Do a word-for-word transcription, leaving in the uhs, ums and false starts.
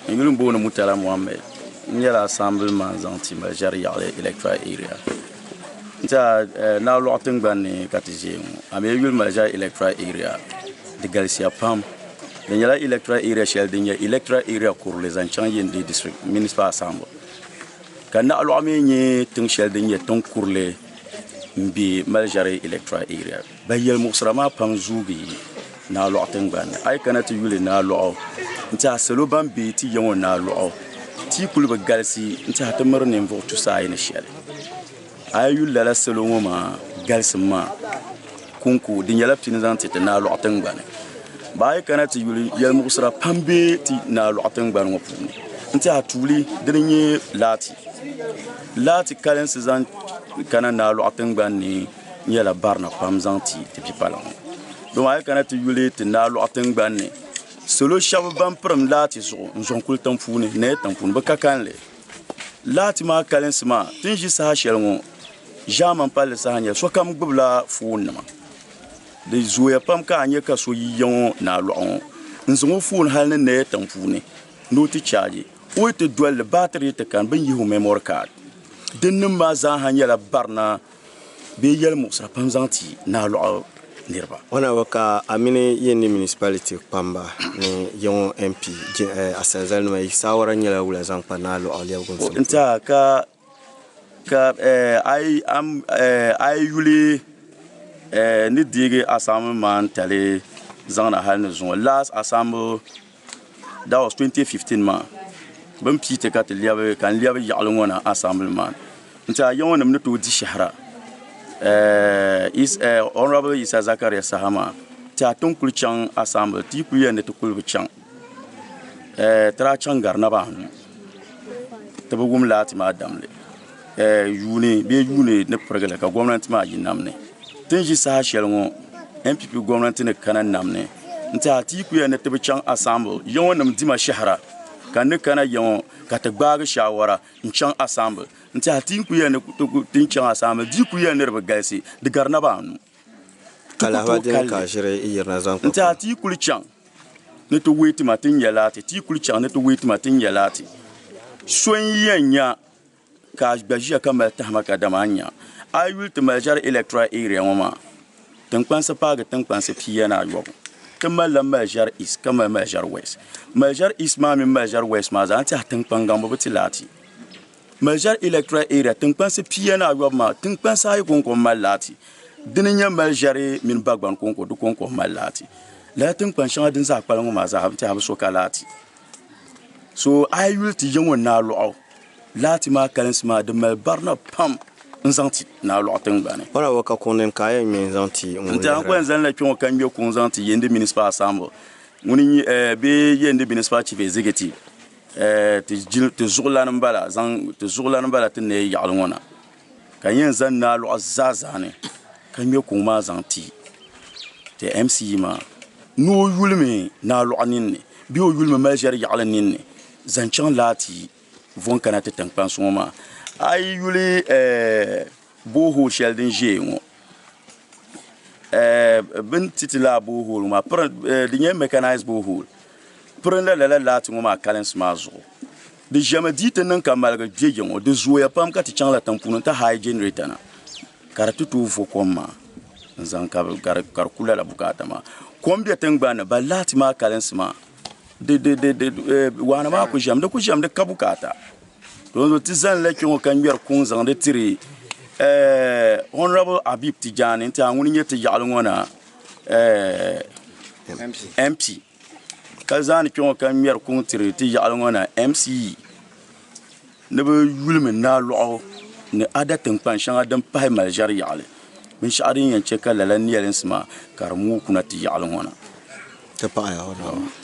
yulum bo na Mutala Mohammed nyala assemble man zanti ma jari yale electoral area nta na lo atengban ni katije ame yul ma jari electoral area de Galcia Pam nyala electoral area shell de nya electoral area pour les anciens yende district municipal assemble kana lo ame ni tung shell de nya ton courle mbi ma jari electoral area bayel musrama pam zugi na lo atengban ay kana to yule na lo nta selo ban be ti yon na lo ti kulba galsi nta ta marne mvo to sai na shele ayu la selo ma galsi ma kunku din yala tin zan ti na lo atengban ba ay kana ti yule yel musra pambe ti na lo atengban ngopu nta tuli dinye lati lati kalen zan kana na lo atengban ni yala barna pam zanti ti pipalan do ay kana ti yule ti na lo atengban ni solo shab ban pram lati zo njon kul tampuni ne tampuni ba kakanle lati ma kalen sma tinji sa shelngo jaman pal sa hanya so kam gbla fun ma de zoya pam ka anya ka so yiyon na lo nzongo fun hal ne ne tampuni no ti charge o te dwel battery te kan ban yihu memory card dinnin ma za hanya la barna be yel musa pam zanti na lo nirba wana waka amine yeni municipality pamba ni yon M P asazal no isawara nyala wula zan panalo aliya gonso nta ka ka eh ai am eh ai yuli eh ni dige assemble man tale zana hal no zon last assemble that was twenty fifteen ma ban pite ka te liabe kan liabe yalo ngona assemble man nta yon nam no to di shahra Uh, is uh, Honorable Isa Zakaria Sahama ta ton kulchang assemble ti kuya ne to kulchang eh tra changar na ba to bugum lati ma damle eh yuni be yuni ne progrela ka gwamnati ma yinamne tinji sa shelngo M P P gwamnati ne kana namne nta ti kuya ne to chang assemble yon nam dima shahara kan ne kana yon ka ta gbaga shawara nchang assemble nta tin ku yene tin chang assemble di ku yene reba galsi de garna ba nu kala wadin ka jire iyirna zan ko nta ti ku chang ne to weti matin yalati ti ku chang ne to weti matin yalati son yenya ka bajiya kamal tahma ka damanya ayul te maljar electoral area wama tan kwansa paga tan kwansa piyana yobo kamal la maljar is kamal maljar west maljar is ma min maljar west ma zan ta tan pangam bo tilati maljar electoral area tan kwansa piyana yobo ma tan kwansa ay gonko malati dininya maljare min bagban konko du konko malati la tan kwanshan din za kwalan ma za habta habu so kalati so ayul ti yengo na lo lati ma kalensma de mal barna pam nzanti na lo tengane wala waka konen kaya mi nzanti nta ko nzan la kyon kan biyo ko nzanti yende municipal assemble muni eh be yende municipal chief executive eh te jil te zurlan mbala zan te zurlan mbala te ne yalngona kan yen zan na lo azazane kan biyo ko ma zanti te M C ma no yulme na lo aninne biyo yulme major yalaninne zanchan lati von kanate tankpan soma ay yuli eh boho sheldon jewo eh ben titila boho ma pre dinye mechanized boho prenda la lati ngoma kalens mazo de jamais dit nan kamalga jejewo de zoya pam ka ti chan la tampuna ta high generator na karatu tu fo koma nzan ka kar kula la bukata ma combien tengba ba lati ma kalens ma de de de de wana ma ko jam de ko jam de kabukata donc tizan la ko kan yer kun zan de tiri eh honorable Habib Tijani nta nguni nyete yalngona eh M P kazan ko kan yer kun tiri ti yalngona M C ne be yulme na lo ne adatin pan shanga dan pai maljar yale min sha'arin yance kala lan yalin sma karmu kuna ti yalngona ta pa ya